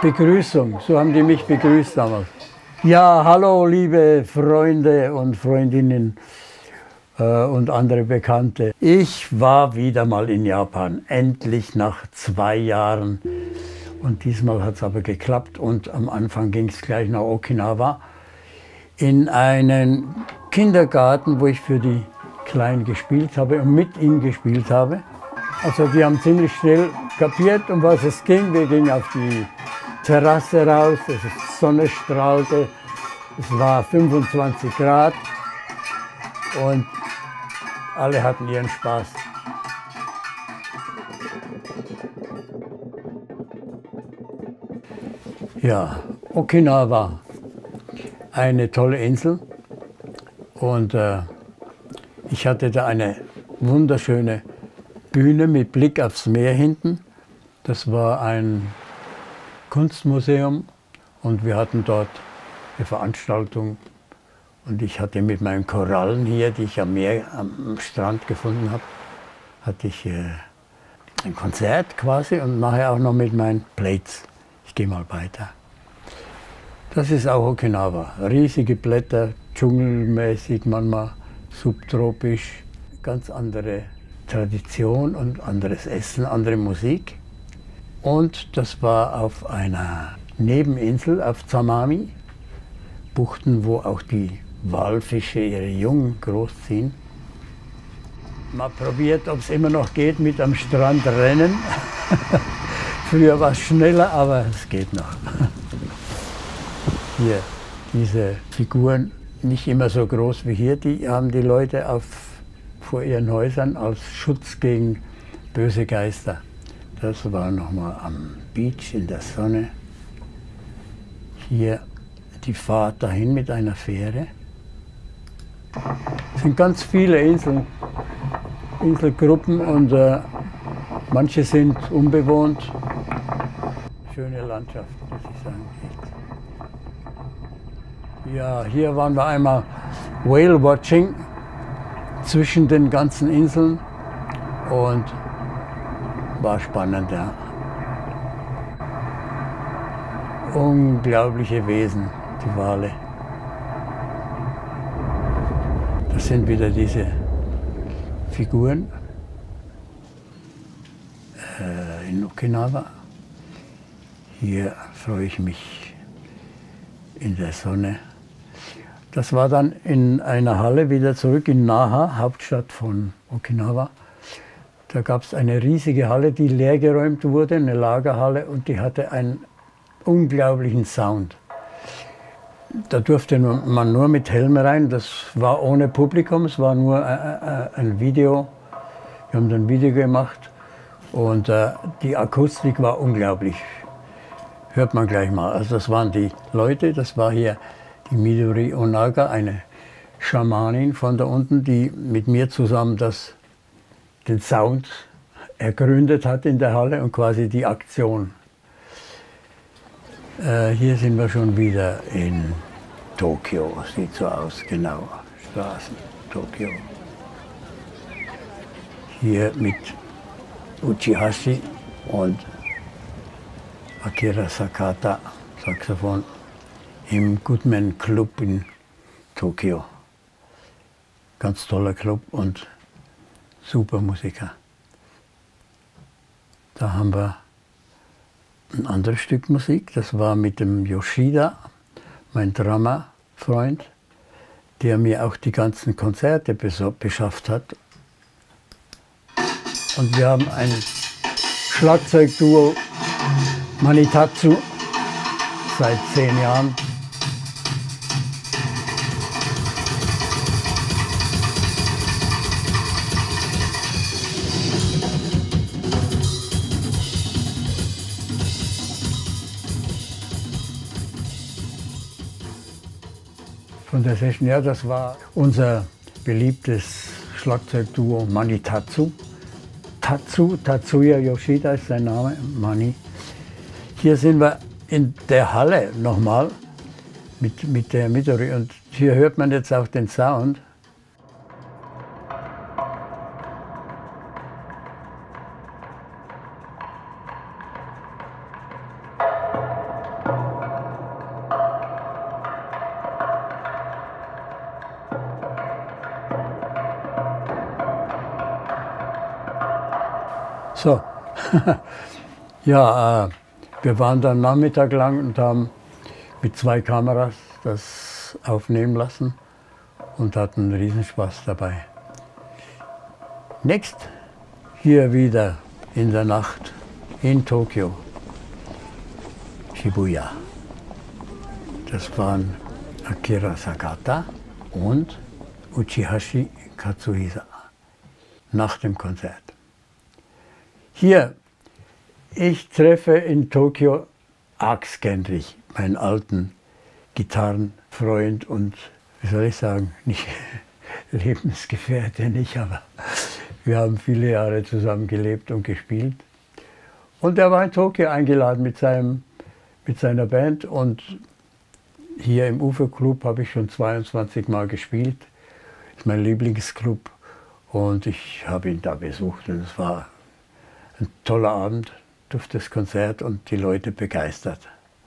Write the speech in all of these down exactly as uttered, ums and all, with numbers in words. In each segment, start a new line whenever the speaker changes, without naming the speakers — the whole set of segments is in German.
Begrüßung, so haben die mich begrüßt damals. Ja, hallo liebe Freunde und Freundinnen äh, und andere Bekannte. Ich war wieder mal in Japan, endlich nach zwei Jahren. Und diesmal hat es aber geklappt und am Anfang ging es gleich nach Okinawa in einen Kindergarten, wo ich für die Kleinen gespielt habe und mit ihnen gespielt habe. Also die haben ziemlich schnell kapiert, um was es ging. Wir gingen auf die Terrasse raus, die Sonne strahlte, es war fünfundzwanzig Grad und alle hatten ihren Spaß. Ja, Okinawa, eine tolle Insel und äh, ich hatte da eine wunderschöne Bühne mit Blick aufs Meer hinten. Das war ein Kunstmuseum und wir hatten dort eine Veranstaltung und ich hatte mit meinen Korallen hier, die ich am Meer, am Strand gefunden habe, hatte ich äh, ein Konzert quasi und nachher auch noch mit meinen Plates. Ich gehe mal weiter. Das ist auch Okinawa. Riesige Blätter, dschungelmäßig, manchmal subtropisch, ganz andere Tradition und anderes Essen, andere Musik. Und das war auf einer Nebeninsel auf Zamami, Buchten, wo auch die Walfische ihre Jungen großziehen. Mal probiert, ob es immer noch geht mit am Strand rennen. Früher war es schneller, aber es geht noch. Hier, diese Figuren, nicht immer so groß wie hier, die haben die Leute auf, vor ihren Häusern als Schutz gegen böse Geister. Das war nochmal am Beach in der Sonne. Hier die Fahrt dahin mit einer Fähre. Es sind ganz viele Inseln, Inselgruppen und äh, manche sind unbewohnt. Schöne Landschaft, muss ich sagen. Ja, hier waren wir einmal Whale Watching zwischen den ganzen Inseln und war spannend, ja. Unglaubliche Wesen, die Wale. Das sind wieder diese Figuren äh, in Okinawa. Hier freue ich mich in der Sonne. Das war dann in einer Halle wieder zurück in Naha, Hauptstadt von Okinawa. Da gab es eine riesige Halle, die leergeräumt wurde, eine Lagerhalle, und die hatte einen unglaublichen Sound. Da durfte man nur mit Helm rein, das war ohne Publikum, es war nur ein Video. Wir haben dann ein Video gemacht und die Akustik war unglaublich. Hört man gleich mal. Also das waren die Leute, das war hier die Midori Onaga, eine Schamanin von da unten, die mit mir zusammen das, den Sound ergründet hat in der Halle und quasi die Aktion. Äh, hier sind wir schon wieder in Tokio, sieht so aus, genau, Straßen, Tokio. Hier mit Uchihashi und Akira Sakata, Saxophon, im Goodman Club in Tokio. Ganz toller Club und super Musiker. Da haben wir ein anderes Stück Musik, das war mit dem Yoshida, mein Drummer-Freund, der mir auch die ganzen Konzerte beschafft hat. Und wir haben ein Schlagzeugduo, Manitatsu, seit zehn Jahren. Von der Session, ja, das war unser beliebtes Schlagzeugduo Manitatsu. Tatsu, Tatsuya Yoshida ist sein Name, Mani. Hier sind wir in der Halle nochmal mit, mit der Midori und hier hört man jetzt auch den Sound. So, ja, äh, wir waren dann Nachmittag lang und haben mit zwei Kameras das aufnehmen lassen und hatten einen Riesenspaß dabei. Next, hier wieder in der Nacht in Tokio, Shibuya. Das waren Akira Sakata und Uchihashi Katsuhisa nach dem Konzert. Hier, ich treffe in Tokio Ax Gendrich, meinen alten Gitarrenfreund und, wie soll ich sagen, nicht Lebensgefährte nicht, aber wir haben viele Jahre zusammen gelebt und gespielt. Und er war in Tokio eingeladen mit, seinem, mit seiner Band und hier im Uferclub habe ich schon zweiundzwanzig Mal gespielt. Das ist mein Lieblingsclub und ich habe ihn da besucht und es war ein toller Abend durch das Konzert und die Leute begeistert.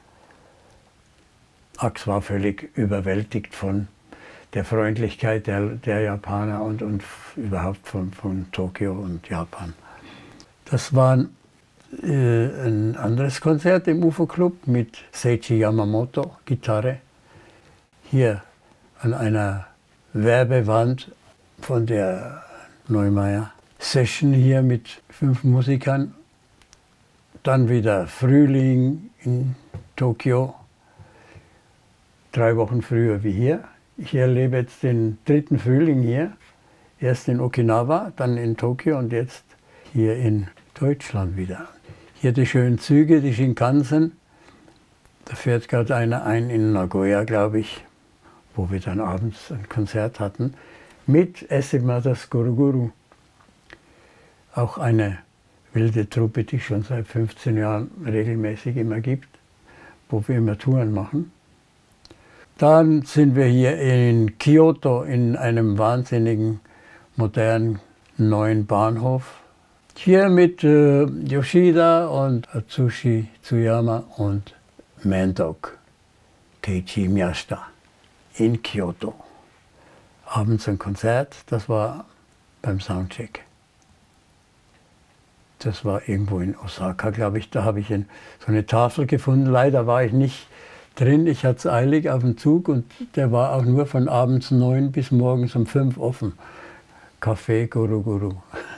Ax war völlig überwältigt von der Freundlichkeit der, der Japaner und, und überhaupt von, von Tokio und Japan. Das war ein, äh, ein anderes Konzert im Uferclub mit Seiichi Yamamoto, Gitarre. Hier an einer Werbewand von der Neumeier Session hier mit fünf Musikern. Dann wieder Frühling in Tokio, drei Wochen früher wie hier. Ich erlebe jetzt den dritten Frühling hier, erst in Okinawa, dann in Tokio und jetzt hier in Deutschland wieder. Hier die schönen Züge, die Shinkansen. Da fährt gerade einer ein in Nagoya, glaube ich, wo wir dann abends ein Konzert hatten, mit Essimadas Guruguru. Auch eine wilde Truppe, die es schon seit fünfzehn Jahren regelmäßig immer gibt, wo wir immer Touren machen. Dann sind wir hier in Kyoto in einem wahnsinnigen, modernen, neuen Bahnhof. Hier mit äh, Yoshida und Atsushi Tsuyama und Mandok Keiichi Miyashita in Kyoto. Abends ein Konzert, das war beim Soundcheck. Das war irgendwo in Osaka, glaube ich. Da habe ich ein, so eine Tafel gefunden. Leider war ich nicht drin. Ich hatte es eilig auf dem Zug und der war auch nur von abends neun bis morgens um fünf offen. Café Guruguru.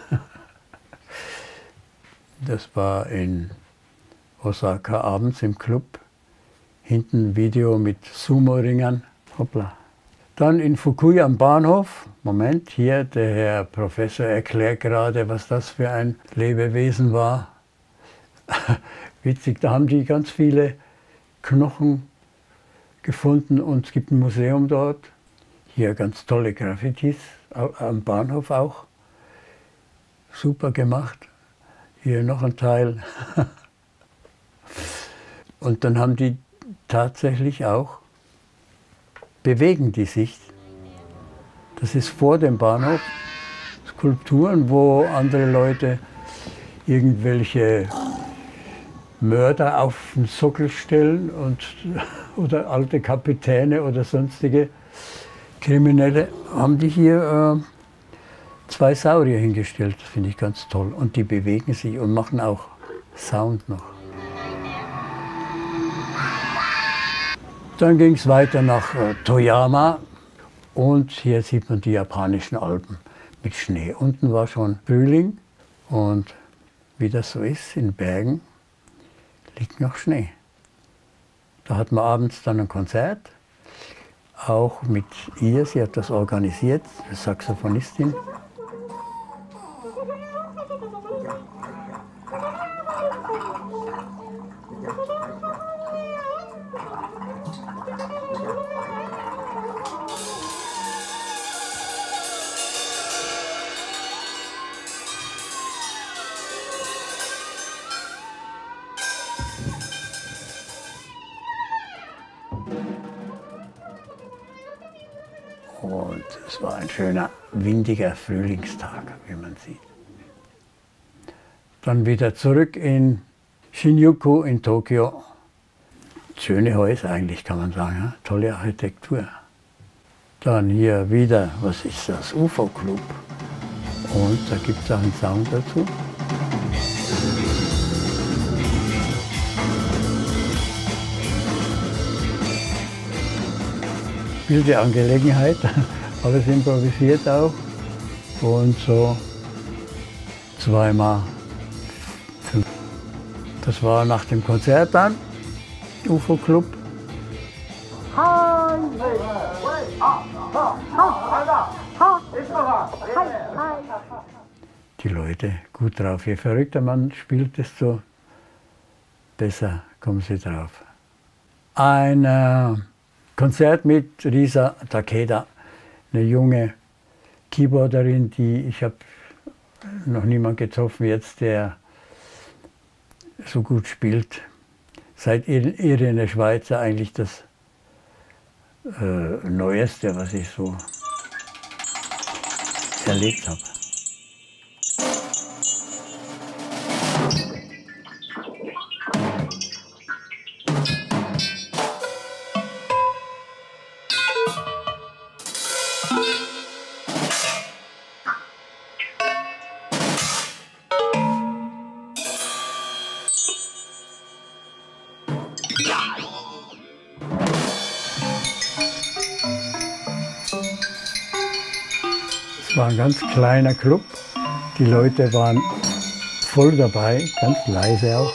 Das war in Osaka abends im Club. Hinten ein Video mit Sumo-Ringern. Hoppla. Dann in Fukui am Bahnhof. Moment, hier der Herr Professor erklärt gerade, was das für ein Lebewesen war. Witzig, da haben die ganz viele Knochen gefunden und es gibt ein Museum dort. Hier ganz tolle Graffitis, am Bahnhof auch. Super gemacht. Hier noch ein Teil. Und dann haben die tatsächlich auch, bewegen die sich. Das ist vor dem Bahnhof, Skulpturen, wo andere Leute irgendwelche Mörder auf den Sockel stellen und, oder alte Kapitäne oder sonstige Kriminelle, haben die hier äh, zwei Saurier hingestellt. Das finde ich ganz toll. Und die bewegen sich und machen auch Sound noch. Dann ging es weiter nach äh, Toyama und hier sieht man die japanischen Alpen mit Schnee. Unten war schon Frühling und wie das so ist in Bergen, liegt noch Schnee. Da hatten wir abends dann ein Konzert, auch mit ihr, sie hat das organisiert, die Saxophonistin. Und es war ein schöner, windiger Frühlingstag, wie man sieht. Dann wieder zurück in Shinjuku in Tokio. Schöne Häuser eigentlich, kann man sagen, ja? Tolle Architektur. Dann hier wieder, was ist das, U F O-Club. Und da gibt es auch einen Sound dazu. gespielte Angelegenheit, alles improvisiert auch. Und so zweimal fünf. Das war nach dem Konzert dann, U F O-Club. Die Leute gut drauf. Je verrückter man spielt, desto besser kommen sie drauf. Ein äh, Konzert mit Risa Takeda, eine junge Keyboarderin, die ich habe noch niemand getroffen jetzt, der so gut spielt. Seit Irene Schweizer eigentlich das äh, Neueste, was ich so erlebt habe. Es war ein ganz kleiner Club. Die Leute waren voll dabei, ganz leise auch.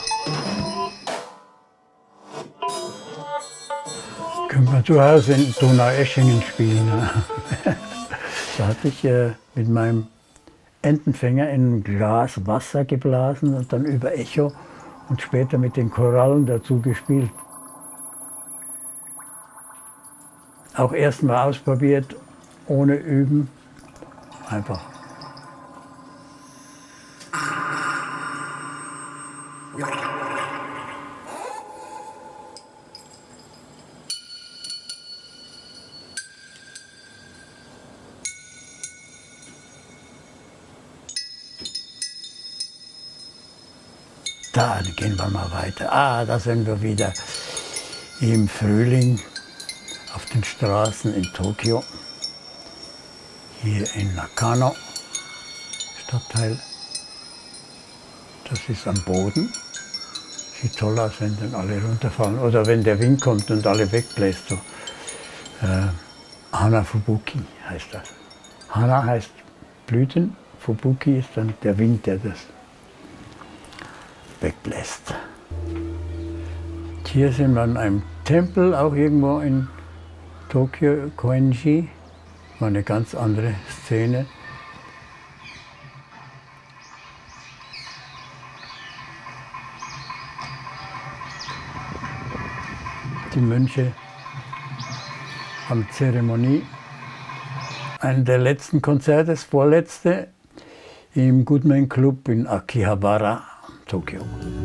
Können wir zu Hause in Donaueschingen spielen. Da hatte ich äh, mit meinem Entenfänger in ein Glas Wasser geblasen und dann über Echo und später mit den Korallen dazu gespielt. Auch erst mal ausprobiert, ohne Üben. Einfach. Da gehen wir mal weiter. Ah, da sind wir wieder im Frühling auf den Straßen in Tokio. Hier in Nakano, Stadtteil. Das ist am Boden. Sieht toll aus, wenn dann alle runterfallen. Oder wenn der Wind kommt und alle wegbläst. So. Äh, Hanafubuki heißt das. Hana heißt Blüten, Fubuki ist dann der Wind, der das wegbläst. Hier sind wir in einem Tempel, auch irgendwo in Tokio, Koenji. War eine ganz andere Szene. Die Mönche haben Zeremonie. Ein der letzten Konzerte, das vorletzte, im Goodman Club in Akihabara, Tokio.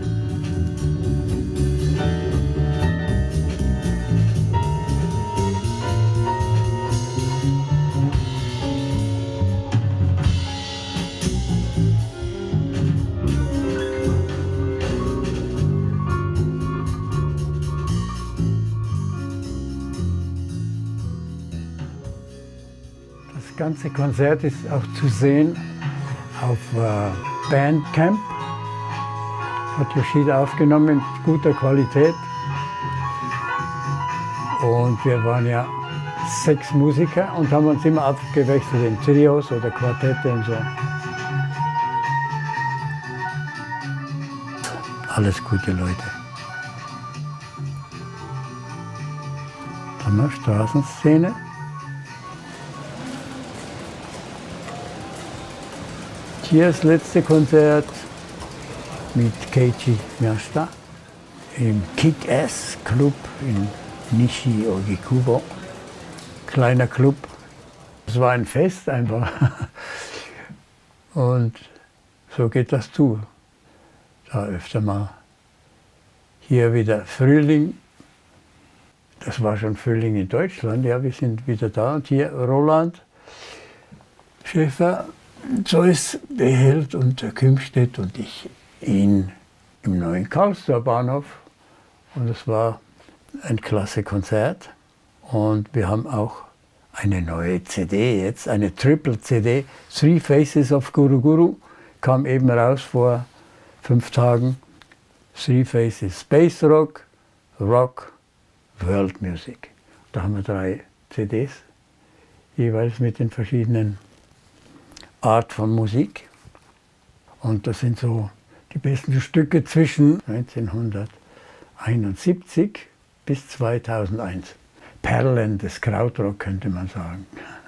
Das ganze Konzert ist auch zu sehen auf äh, Bandcamp. Hat Yoshida aufgenommen in guter Qualität. Und wir waren ja sechs Musiker und haben uns immer abgewechselt in Trios oder Quartette und so. Alles gute Leute. Dann haben wir Straßenszene. Hier das letzte Konzert mit Keiichi Miyashita im Kick-Ass Club in Nishi Ogikubo. Kleiner Club. Es war ein Fest einfach. Und so geht das zu. Da öfter mal. Hier wieder Frühling. Das war schon Frühling in Deutschland. Ja, wir sind wieder da. Und hier Roland Schäfer. Zeus Beheld und der Kümstedt und ich in, im neuen Karlsruher Bahnhof. Und es war ein klasse Konzert. Und wir haben auch eine neue C D jetzt, eine Triple-C D, Three Faces of Guru Guru, kam eben raus vor fünf Tagen. Three Faces Space Rock, Rock, World Music. Da haben wir drei C Ds, jeweils mit den verschiedenen Art von Musik. Und das sind so die besten Stücke zwischen neunzehnhunderteinundsiebzig bis zweitausendeins. Perlen des Krautrock, könnte man sagen.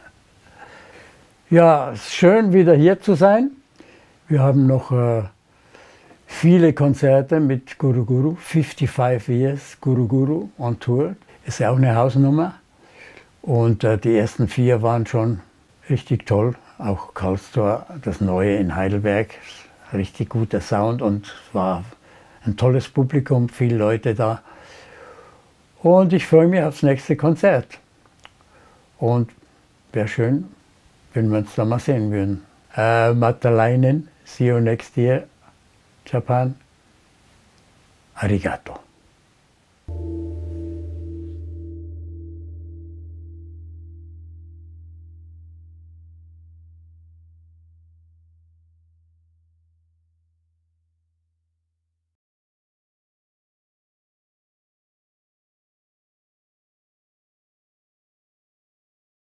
Ja, es ist schön, wieder hier zu sein. Wir haben noch äh, viele Konzerte mit Guru Guru. fünfundfünfzig Years Guru Guru on Tour. Ist ja auch eine Hausnummer. Und äh, die ersten vier waren schon richtig toll. Auch Karlstor, das Neue in Heidelberg. Richtig guter Sound und es war ein tolles Publikum, viele Leute da. Und ich freue mich aufs nächste Konzert. Und wäre schön, wenn wir uns da mal sehen würden. Uh, Mattalainen, see you next year, Japan. Arigato.